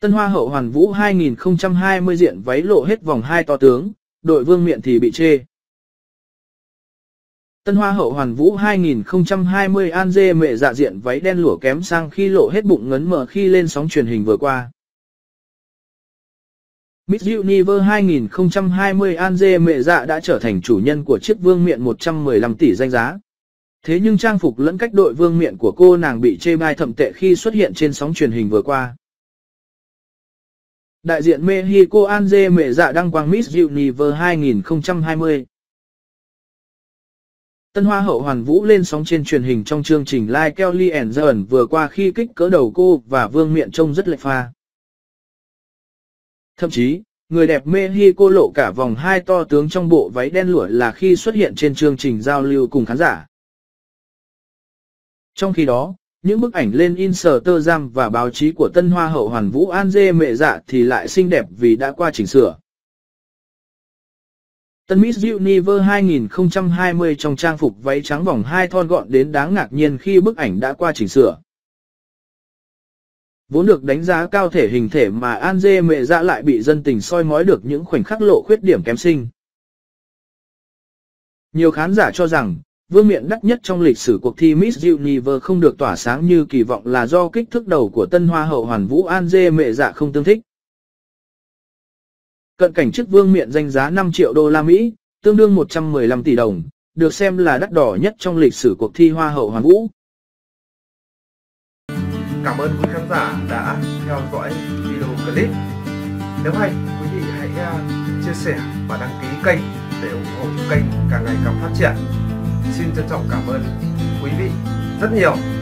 Tân Hoa hậu Hoàn Vũ 2020 diện váy lộ hết vòng 2 to tướng, đội Vương Miện thì bị chê. Tân Hoa hậu Hoàn Vũ 2020 An Dê Mệ Dạ diện váy đen lụa kém sang khi lộ hết bụng ngấn mờ khi lên sóng truyền hình vừa qua. Miss Universe 2020 An Dê Mệ Dạ đã trở thành chủ nhân của chiếc vương miện 115 tỷ danh giá. Thế nhưng trang phục lẫn cách đội vương miện của cô nàng bị chê bai thậm tệ khi xuất hiện trên sóng truyền hình vừa qua. Đại diện Mexico An Dê Mệ Dạ đăng quang Miss Universe 2020. Tân Hoa hậu Hoàn Vũ lên sóng trên truyền hình trong chương trình Like Kelly and John vừa qua khi kích cỡ đầu cô và vương miện trông rất lệch pha. Thậm chí, người đẹp Mexico lộ cả vòng 2 to tướng trong bộ váy đen lụa là khi xuất hiện trên chương trình giao lưu cùng khán giả. Trong khi đó, những bức ảnh lên Instagram và báo chí của Tân Hoa hậu Hoàn Vũ An Dê Mệ Dạ thì lại xinh đẹp vì đã qua chỉnh sửa. Tân Miss Universe 2020 trong trang phục váy trắng vòng 2 thon gọn đến đáng ngạc nhiên khi bức ảnh đã qua chỉnh sửa. Vốn được đánh giá cao thể hình thể mà An Dê Mệ Dạ lại bị dân tình soi mói được những khoảnh khắc lộ khuyết điểm kém xinh. Nhiều khán giả cho rằng, vương miện đắt nhất trong lịch sử cuộc thi Miss Universe không được tỏa sáng như kỳ vọng là do kích thước đầu của Tân Hoa hậu Hoàn Vũ An Dê Mệ Dạ không tương thích. Cận cảnh chiếc vương miện danh giá 5 triệu đô la Mỹ, tương đương 115 tỷ đồng, được xem là đắt đỏ nhất trong lịch sử cuộc thi Hoa hậu Hoàn Vũ. Cảm ơn quý khán giả đã theo dõi video clip. Nếu hay, quý vị hãy chia sẻ và đăng ký kênh để ủng hộ kênh càng ngày càng phát triển. Xin trân trọng cảm ơn quý vị rất nhiều.